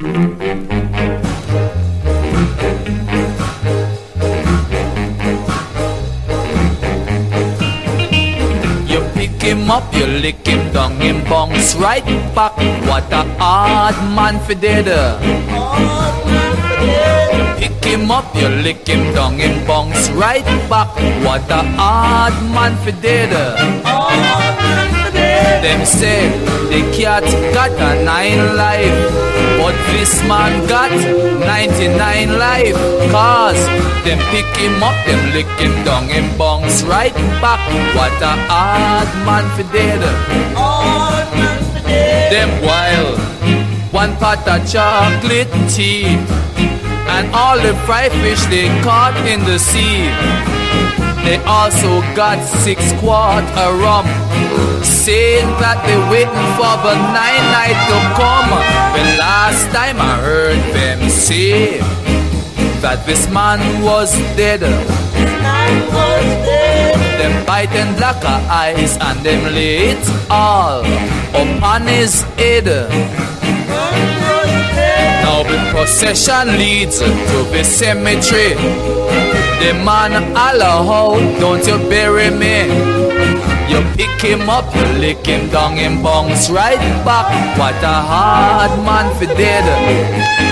You pick him up, you lick him down, him bounce right back. What a hard man for dead. You pick him up, you lick him down, him bounce right back. What a hard man for dead. Them say the cat got a 9 life, but this man got 99 life. Cause them pick him up, them lick him down, him bounce right back. What a hard man for dead. Them wild, one pot of chocolate tea, and all the fried fish they caught in the sea. They also got 6 quarts of rum, saying that they waiting for the 9 night to come. The last time I heard them say that this man was dead. Them biting black eyes and them lay it all upon his head. Now the procession leads to the cemetery. The man holler out, don't you bury me. You pick him up, you lick him down, him bounce right back. What a hard man for dead.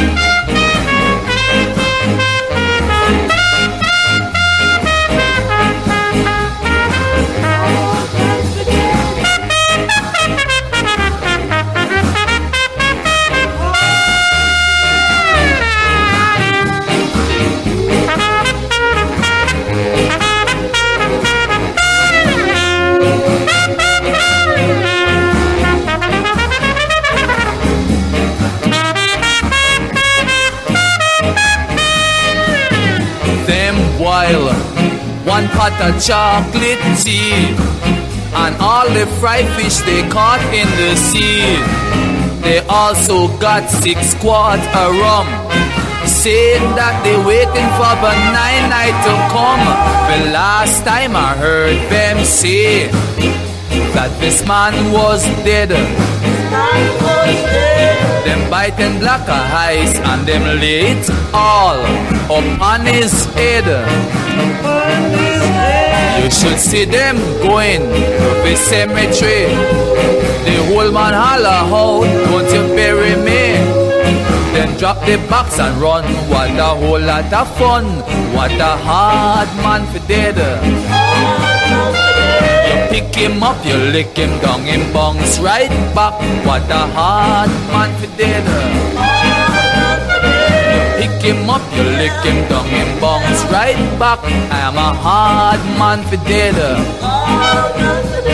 While one pot of chocolate tea and all the fried fish they caught in the sea. They also got 6 quarts of rum, saying that they waiting for the 9 night to come. The last time I heard them say that this man was dead. Them biting black eyes and them lay it all upon his head. You should see them going to the cemetery. The whole man holler out, don't you bury me. Then drop the box and run. What a whole lot of fun. What a hard man for dead. Pick him up, you lick him down, him bounce right back. What a hard man for dead. You pick him up, you lick him down, him bounce right back. I am a hard man for dead.